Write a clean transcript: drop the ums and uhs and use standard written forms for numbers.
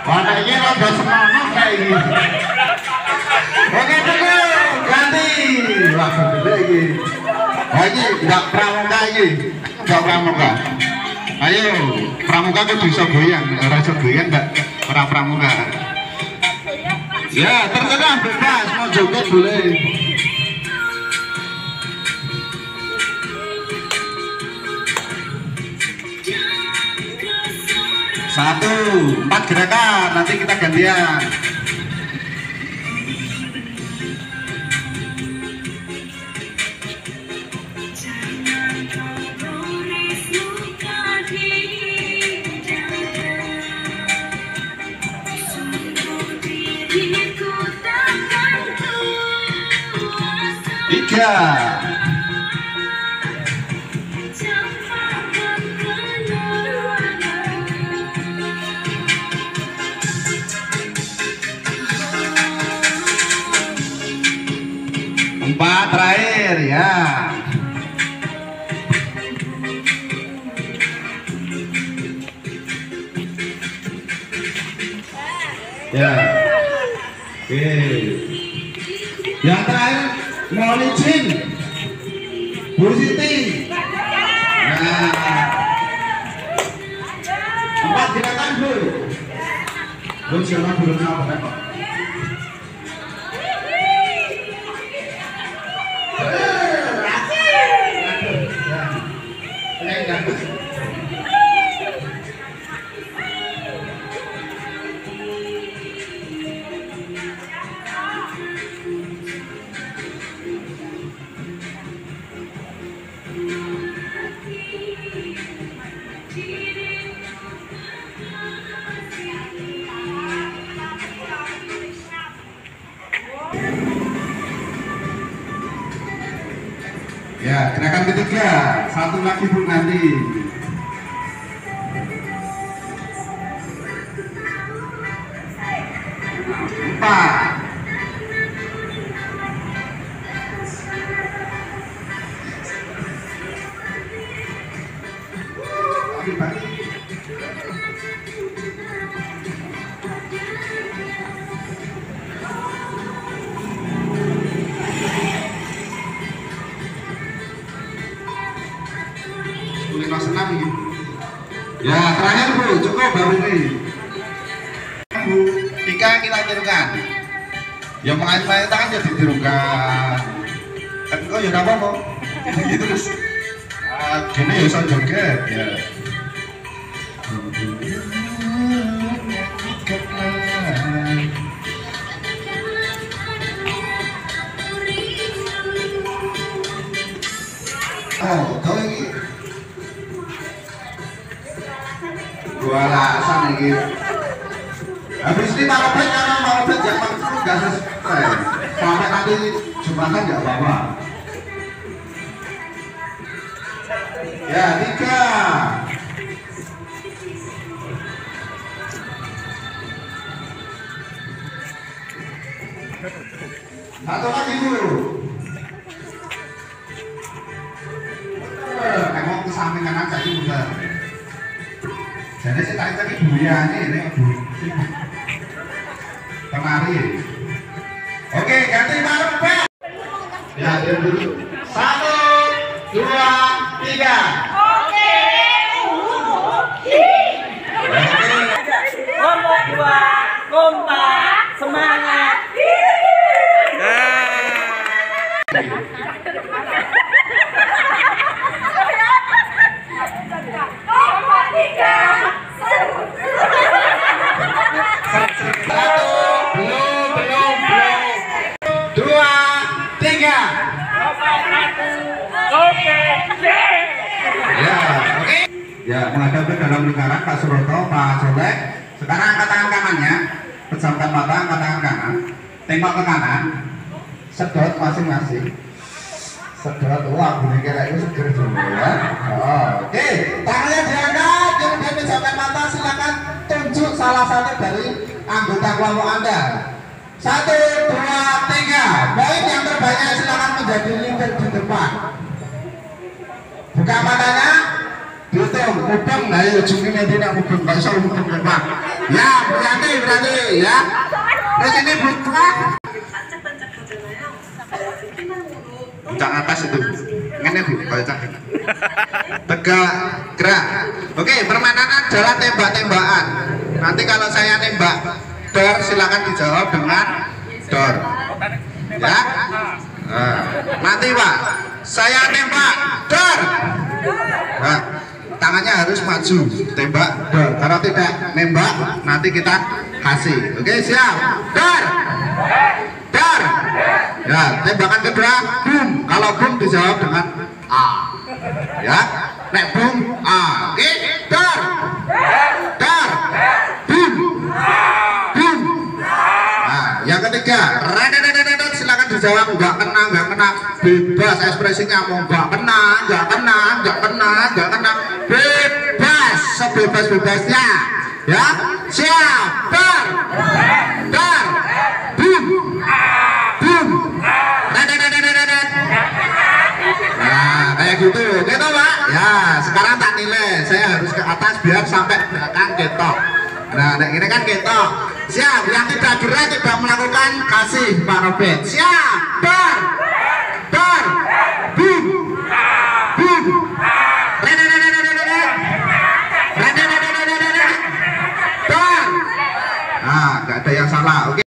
Warnanya rada semangat kayak gini. Oke dulu ganti. Wah gede lagi. Lagi nggak pramuka lagi. Nggak pramuka. Ayo pramuka tuh bisa goyang. Rasa goyang nggak pramuka. Ya terserah bebas mau joget boleh. Satu, 4 gerakan, nanti kita gantian. Tiga. Empat terakhir ya. Ya. Oke. Yang terakhir mau licin. Bu Siti. Nah. 4 gerakan Bu. Belum siapa belum apa kok. Ya, gerakan ketiga, satu lagi Bu nanti. Empat. Senam ini. Ya terakhir Bu, cukup baru ini. Bu, 3 kita tirukan. Ya mengait-ngait tangan jadi tirukan. Tapi kok ya apa kok? Gitu terus. Gini ya bisa joget ya. Oh, kau ini dua alasan ini. Habis ini mau bet jangan nggak selesai. Sampai nanti jumatan nggak apa-apa. Ya 3. Satu lagi dulu. Emang kesampingan aja ini bener. Jadi saya tadi duriannya ini kemari. Oke, ganti bareng Pak. Ya, dulu. 1, 2, 3. Oke. Kelompok 2, kompak, semangat. Ya, menghadap ke dalam lingkaran Pak Suroto, Pak Soleh. Sekarang angkat tangan kanannya, pejamkan mata, angkat tangan kanan, tengok ke kanan, sedot masing-masing. Sedot, wah bunyi kira itu seger dulu ya. Oke, tangannya diangkat, kemudian pejamkan mata, silakan tunjuk salah satu dari anggota kelompok Anda. 1, 2, 3. Poin yang terbanyak silakan menjadi leader di depan. Buka matanya. Dihitung, mudeng, nah ya jungkirnya tidak mudeng, gak usah mudeng Pak. Ya, berarti ya. Terus ini buka. Bucak atas itu, ini bu, bucak. Tegak, gerak. Oke, permainan adalah tembak-tembakan. Nanti kalau saya nembak dor, silakan dijawab dengan dor. Ya. Nanti Pak, saya tembak dor. Nah, tangannya harus maju, tembak dor. Kalau tidak nembak, nanti kita kasih. Oke, siap. Dor. Dor. Ya, tembakan kedua, boom. Kalau boom dijawab dengan A. Ya, nek boom A. Oke, dor. Dor. Boom. Boom. Nah, yang ketiga, silakan dijawab nggak kena, bebas ekspresinya mau nggak kena, bebas sebebas-bebasnya. Ya, siap. Dor. Dor. Boom. Boom. Nah, kayak gitu Pak. Ya, sekarang tak nilai. Saya harus ke atas biar sampai belakang ketok. Nah, ini kan ketok. Siap, yang tidak gerak tidak melakukan kasih Pak Robert. Siap. Dor. Dor. Boom. Boom. Dor. Nah, nggak ada yang salah. Oke.